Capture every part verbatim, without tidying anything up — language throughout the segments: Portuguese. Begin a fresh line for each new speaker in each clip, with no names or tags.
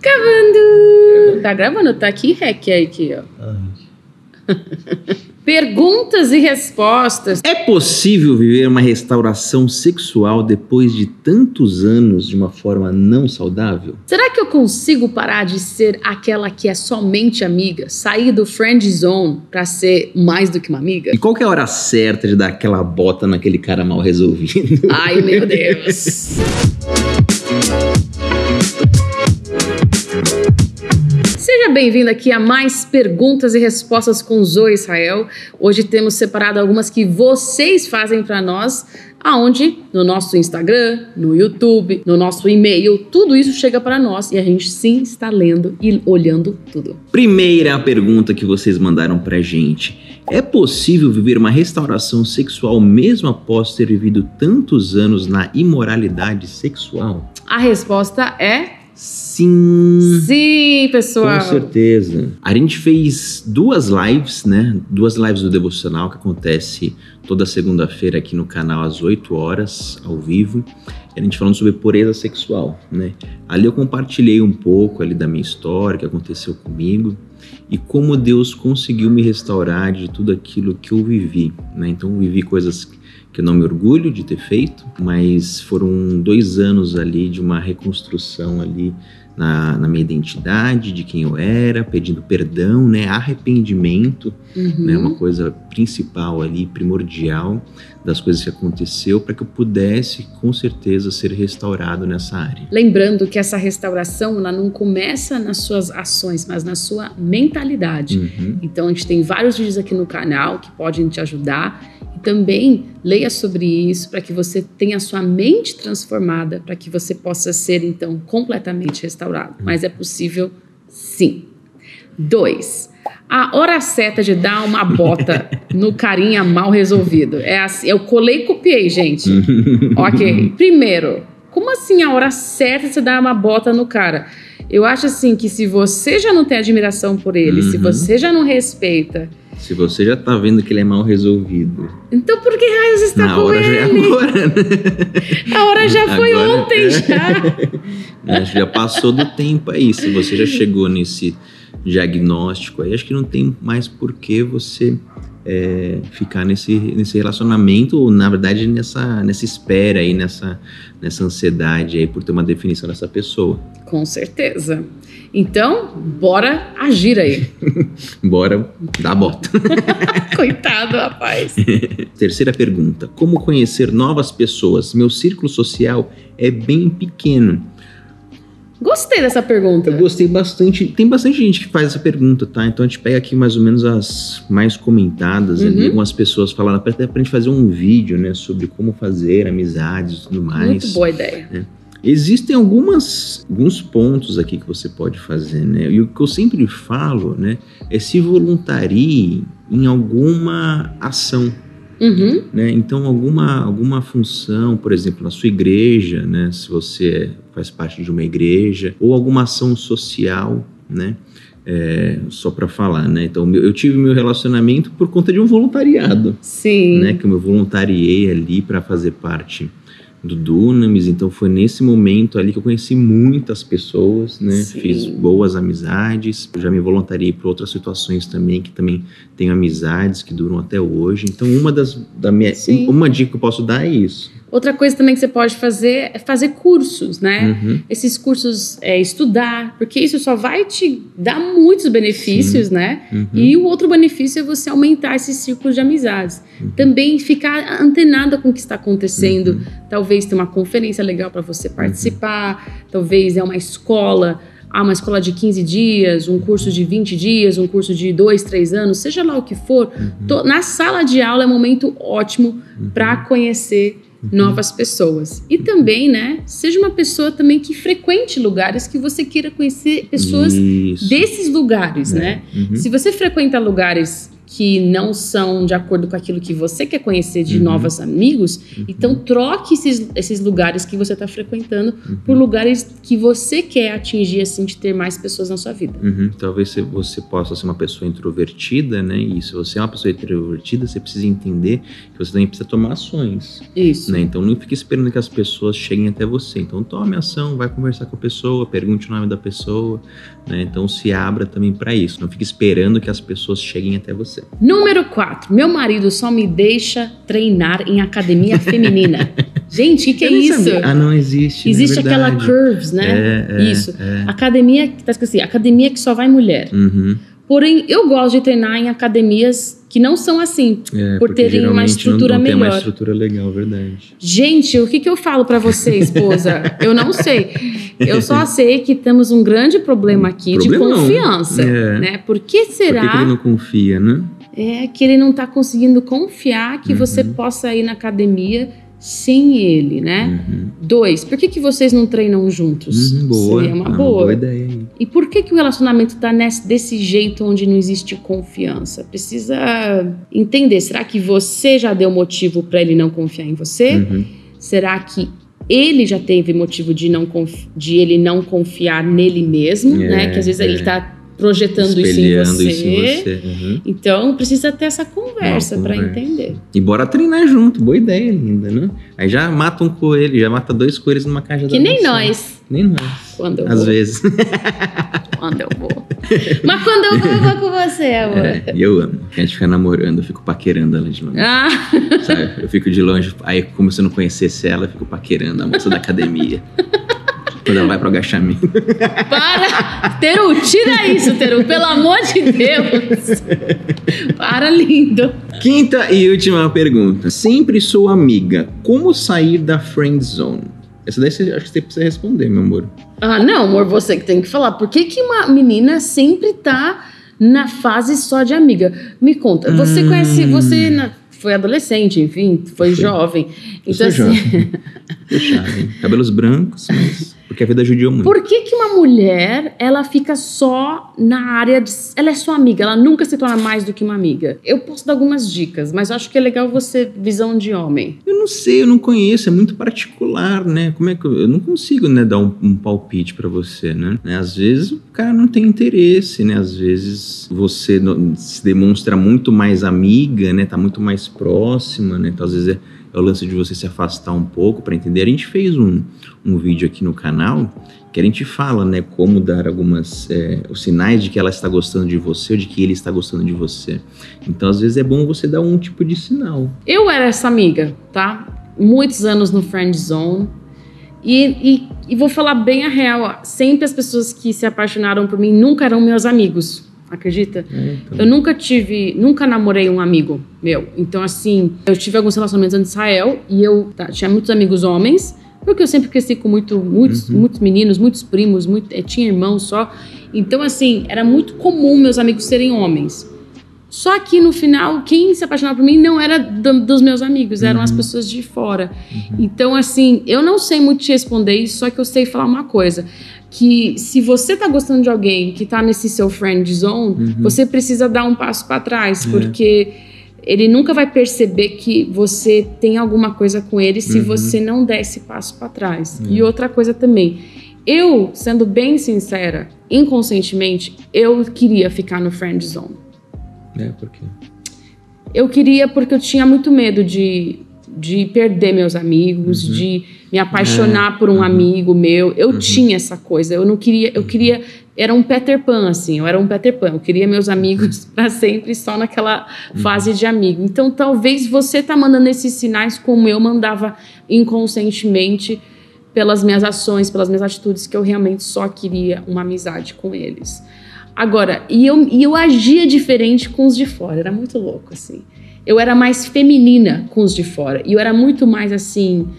Gravando! Tá gravando? Tá aqui, rec aí, aqui, ó. Perguntas e respostas.
É possível viver uma restauração sexual depois de tantos anos de uma forma não saudável?
Será que eu consigo parar de ser aquela que é somente amiga? Sair do friend zone pra ser mais do que uma amiga?
E qual que é a hora certa de dar aquela bota naquele cara mal resolvido?
Ai, meu Deus! Seja bem-vindo aqui a mais perguntas e respostas com Zoe Israel. Hoje temos separado algumas que vocês fazem para nós, aonde no nosso Instagram, no YouTube, no nosso e-mail, tudo isso chega para nós e a gente sim está lendo e olhando tudo.
Primeira pergunta que vocês mandaram pra gente. É possível viver uma restauração sexual mesmo após ter vivido tantos anos na imoralidade sexual?
A resposta é...
Sim.
Sim, pessoal.
Com certeza. A gente fez duas lives, né? Duas lives do Devocional que acontece toda segunda-feira aqui no canal às oito horas, ao vivo. A gente falando sobre pureza sexual, né? Ali eu compartilhei um pouco ali da minha história, o que aconteceu comigo e como Deus conseguiu me restaurar de tudo aquilo que eu vivi, né? Então eu vivi coisas que eu não me orgulho de ter feito, mas foram dois anos ali de uma reconstrução ali na, na minha identidade, de quem eu era, pedindo perdão, né, arrependimento, uhum. né, uma coisa principal ali, primordial das coisas que aconteceu para que eu pudesse, com certeza, ser restaurado nessa área.
Lembrando que essa restauração, ela não começa nas suas ações, mas na sua mentalidade. Uhum. Então, a gente tem vários vídeos aqui no canal que podem te ajudar. E também leia sobre isso para que você tenha a sua mente transformada, para que você possa ser, então, completamente restaurado. Mas é possível, sim. Dois, a hora certa de dar uma bota no carinha mal resolvido. É assim, eu colei e copiei, gente. Ok. Primeiro, como assim a hora certa de você dar uma bota no cara? Eu acho assim que se você já não tem admiração por ele, uhum. se você já não respeita...
Se você já tá vendo que ele é mal resolvido.
Então por que raios está
Na
com
hora
ele?
Já é agora, né?
A hora já foi
agora,
ontem,
é.
já.
Já passou do tempo aí. Se você já chegou nesse diagnóstico aí, acho que não tem mais por que você é, ficar nesse, nesse relacionamento, ou na verdade nessa, nessa espera aí, nessa, nessa ansiedade aí por ter uma definição dessa pessoa.
Com certeza. Então, bora agir aí.
Bora dar a bota.
Coitado, rapaz.
Terceira pergunta. Como conhecer novas pessoas? Meu círculo social é bem pequeno.
Gostei dessa pergunta.
Eu gostei bastante. Tem bastante gente que faz essa pergunta, tá? Então a gente pega aqui mais ou menos as mais comentadas uhum. ali. Algumas pessoas falaram até pra gente fazer um vídeo, né? Sobre como fazer amizades e tudo mais.
Muito boa ideia.
Né? Existem algumas, alguns pontos aqui que você pode fazer, né? E o que eu sempre falo, né? É se voluntarie em alguma ação. Uhum. Né? Então, alguma, alguma função, por exemplo, na sua igreja, né? Se você faz parte de uma igreja, ou alguma ação social, né? É, só para falar, né? Então, eu tive meu relacionamento por conta de um voluntariado.
Sim.
Né? Que eu me voluntariei ali para fazer parte do Dunamis, então foi nesse momento ali que eu conheci muitas pessoas, né? Sim. Fiz boas amizades, eu já me voluntariei para outras situações também, que também tenho amizades que duram até hoje. Então uma das da minha, uma dica que eu posso dar é isso.
Outra coisa também que você pode fazer é fazer cursos, né? Uhum. Esses cursos, é estudar, porque isso só vai te dar muitos benefícios, Sim. né? Uhum. E o outro benefício é você aumentar esses círculos de amizades. Uhum. Também ficar antenada com o que está acontecendo. Uhum. Talvez ter uma conferência legal para você participar, uhum. talvez é uma escola... Ah, uma escola de quinze dias, um curso de vinte dias, um curso de dois, três anos, seja lá o que for. Uhum. Tô, na sala de aula é um momento ótimo uhum. para conhecer uhum. novas pessoas. E também, né, seja uma pessoa também que frequente lugares que você queira conhecer pessoas Isso. desses lugares, é. né? Uhum. Se você frequenta lugares que não são de acordo com aquilo que você quer conhecer de
uhum.
novos amigos, uhum. então troque esses, esses lugares que você está frequentando uhum. por lugares que você quer atingir, assim, de ter mais pessoas na sua vida.
Uhum. Talvez você possa ser uma pessoa introvertida, né? E se você é uma pessoa introvertida, você precisa entender que você também precisa tomar ações.
Isso.
Né? Então não fique esperando que as pessoas cheguem até você. Então tome ação, vai conversar com a pessoa, pergunte o nome da pessoa, né? Então se abra também para isso. Não fique esperando que as pessoas cheguem até você.
Número quatro. Meu marido só me deixa treinar em academia feminina. Gente, o que, que é isso?
Sabia. Ah, não existe.
Existe
é
aquela Curves, né?
É, é,
isso.
É.
Academia, tá escrito assim, academia que só vai mulher.
Uhum.
Porém, eu gosto de treinar em academias que não são assim,
é,
por terem uma estrutura
não, não
melhor.
Tem uma estrutura legal, verdade.
Gente, o que, que eu falo pra você, esposa? Eu não sei. Eu só sei que temos um grande problema aqui problema de confiança. É. Né? Por que será...
Por que, que ele não confia, né?
É que ele não tá conseguindo confiar que uhum. você possa ir na academia sem ele, né? Uhum. Dois, por que, que vocês não treinam juntos?
Uhum, boa.
Seria uma
ah,
boa.
Uma boa ideia aí.
E por que, que o relacionamento tá nesse, desse jeito onde não existe confiança? Precisa entender, será que você já deu motivo para ele não confiar em você? Uhum. Será que ele já teve motivo de, não confi- de ele não confiar nele mesmo, é, né? Que às vezes é. ele tá projetando isso em você. Isso em você. Uhum. Então, precisa ter essa conversa para entender.
E bora treinar junto. Boa ideia, linda, né? Aí já mata um coelho, já mata dois coelhos numa caixa da
Que nem nós.
Nem nós.
Quando eu
Às
vou.
vezes.
Quando eu vou. Mas quando eu vou, eu vou com você, amor.
É, e eu amo. A gente fica namorando, eu fico paquerando ela de longe.
Ah.
Sabe? Eu fico de longe, aí como se eu não conhecesse ela, eu fico paquerando a moça da academia. Quando ela vai pro agachamento.
Para! Teru, tira isso, Teru, pelo amor de Deus. Para, lindo.
Quinta e última pergunta. Sempre sou amiga. Como sair da friend zone? Essa daí você, acho que você precisa responder, meu amor.
Ah, não, amor, você que tem que falar. Por que que uma menina sempre tá na fase só de amiga? Me conta, você hum. conhece, você... Na, foi adolescente, enfim, foi, foi. jovem. Então, assim...
jovem. Jovem. Cabelos brancos, mas... Porque a vida judiou muito.
Por que que uma mulher, ela fica só na área de... Ela é sua amiga, ela nunca se torna mais do que uma amiga. Eu posso dar algumas dicas, mas eu acho que é legal você, visão de homem.
Eu não sei, eu não conheço, é muito particular, né? Como é que eu... Eu não consigo, né, dar um, um palpite pra você, né? Às vezes o cara não tem interesse, né? Às vezes você se demonstra muito mais amiga, né? Tá muito mais próxima, né? Então, às vezes é... É o lance de você se afastar um pouco para entender. A gente fez um, um vídeo aqui no canal que a gente fala, né, como dar algumas é, os sinais de que ela está gostando de você ou de que ele está gostando de você. Então, às vezes é bom você dar um tipo de sinal.
Eu era essa amiga, tá? Muitos anos no friend zone. E, e, e vou falar bem a real. Sempre as pessoas que se apaixonaram por mim nunca eram meus amigos. Acredita? É, então. Eu nunca tive, nunca namorei um amigo meu. Então, assim, eu tive alguns relacionamentos em Israel e eu tá, tinha muitos amigos homens, porque eu sempre cresci com muito, muitos, uhum. muitos meninos, muitos primos, muito, eu tinha irmãos só. Então, assim, era muito comum meus amigos serem homens. Só que no final, quem se apaixonava por mim não era do, dos meus amigos, eram uhum. as pessoas de fora. Uhum. Então, assim, eu não sei muito te responder isso, só que eu sei falar uma coisa. Que se você tá gostando de alguém que tá nesse seu friend zone, uhum. você precisa dar um passo para trás, é. porque ele nunca vai perceber que você tem alguma coisa com ele se uhum. você não der esse passo para trás. É. E outra coisa também, eu, sendo bem sincera, inconscientemente, eu queria ficar no friend zone.
É, por quê?
Eu queria porque eu tinha muito medo de... de perder meus amigos, uhum. de me apaixonar é. por um uhum. amigo meu. Eu uhum. tinha essa coisa, eu não queria, eu queria, era um Peter Pan, assim, eu era um Peter Pan, eu queria meus amigos para sempre só naquela uhum. fase de amigo. Então, talvez você tá mandando esses sinais como eu mandava inconscientemente pelas minhas ações, pelas minhas atitudes, que eu realmente só queria uma amizade com eles. Agora, e eu, e eu agia diferente com os de fora, era muito louco, assim. Eu era mais feminina com os de fora. E eu era muito mais, assim,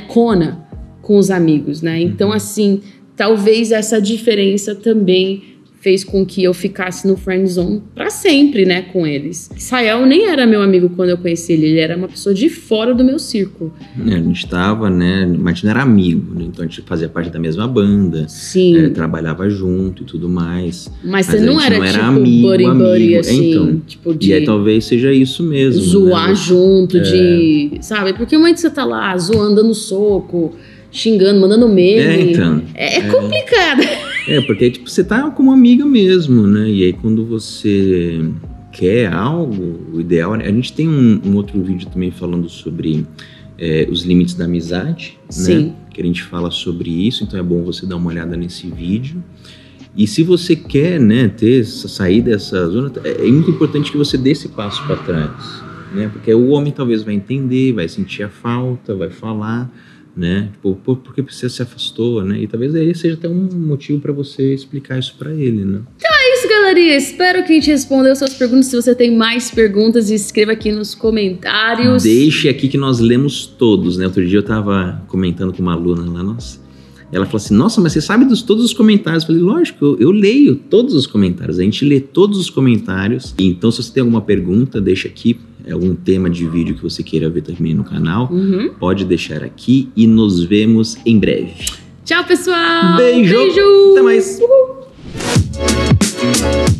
molecona com os amigos, né? Então, assim, talvez essa diferença também fez com que eu ficasse no friend zone pra sempre, né, com eles. Israel nem era meu amigo quando eu conheci ele, ele era uma pessoa de fora do meu círculo.
É, a gente tava, né, mas a gente não era amigo, né, então a gente fazia parte da mesma banda.
Sim.
É, trabalhava junto e tudo mais.
Mas, mas você não era, não era tipo
amigo,
buddy
amigo.
buddy, assim,
então,
tipo de...
E aí talvez seja isso mesmo.
Zoar
né?
junto,
é.
de... Sabe? Porque muito você tá lá zoando, dando soco, xingando, mandando meme.
É, então.
É, é complicado.
É, porque tipo, você tá como amiga mesmo, né? E aí quando você quer algo, o ideal... A gente tem um, um outro vídeo também falando sobre é, os limites da amizade,
Sim.
né? Que a gente fala sobre isso, então é bom você dar uma olhada nesse vídeo. E se você quer, né, ter, sair dessa zona, é muito importante que você dê esse passo para trás, né? Porque o homem talvez vai entender, vai sentir a falta, vai falar... né? Tipo, por, por que você se afastou, né? E talvez aí seja até um motivo para você explicar isso para ele, né?
Então é isso, galerinha. Espero que a gente respondeu suas perguntas. Se você tem mais perguntas, escreva aqui nos comentários.
Deixe aqui que nós lemos todos, né? Outro dia eu tava comentando com uma aluna lá, nossa. Ela falou assim, nossa, mas você sabe dos todos os comentários? Eu falei, lógico, eu, eu leio todos os comentários. A gente lê todos os comentários. Então, se você tem alguma pergunta, deixa aqui. É algum tema de vídeo que você queira ver também no canal, uhum. Pode deixar aqui e nos vemos em breve.
Tchau, pessoal!
Beijo!
Beijo.
Até mais!
Uhul.